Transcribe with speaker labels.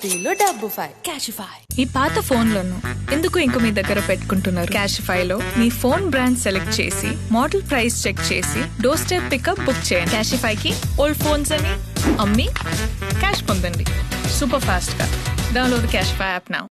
Speaker 1: లో డబ్బు ఫై క్యాషిఫై.
Speaker 2: మీ పాత ఫోన్లను ఎందుకు ఇంక మీ దగ్గర పెట్టుకుంటున్నారు? క్యాషిఫైలో మీ ఫోన్ బ్రాండ్ సెలెక్ట్ చేసి మోడల్ ప్రైస్ చెక్ చేసి డోర్ స్టెప్ పికప్ బుక్ చేయండి. క్యాషిఫైకి ఓల్డ్ ఫోన్స్ అని అమ్మి క్యాష్ పొందండి సూపర్ ఫాస్ట్ గా. Download Cashify app now.